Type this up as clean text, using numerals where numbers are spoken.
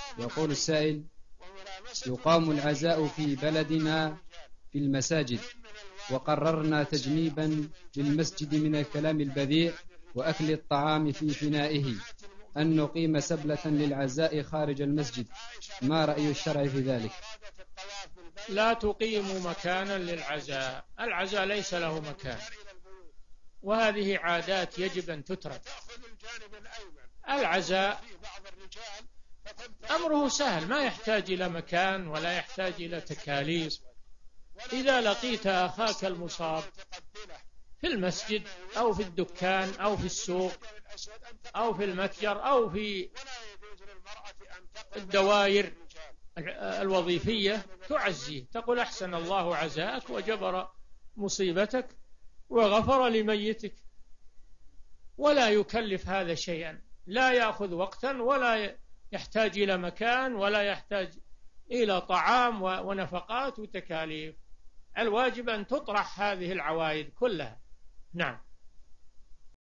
يقول السائل: يقام العزاء في بلدنا في المساجد، وقررنا تجنيبا للمسجد من الكلام البذيء وأكل الطعام في فنائه أن نقيم سبلة للعزاء خارج المسجد، ما رأي الشرع في ذلك؟ لا تقيموا مكانا للعزاء، العزاء ليس له مكان، وهذه عادات يجب أن تترك. العزاء أمره سهل، ما يحتاج إلى مكان ولا يحتاج إلى تكاليف. إذا لقيت أخاك المصاب في المسجد أو في الدكان أو في السوق أو في المتجر أو في الدوائر الوظيفية تعزيه، تقول: أحسن الله عزاءك وجبر مصيبتك وغفر لميتك. ولا يكلف هذا شيئا، لا يأخذ وقتا ولا يحتاج إلى مكان ولا يحتاج إلى طعام ونفقات وتكاليف. الواجب أن تطرح هذه العوائد كلها. نعم.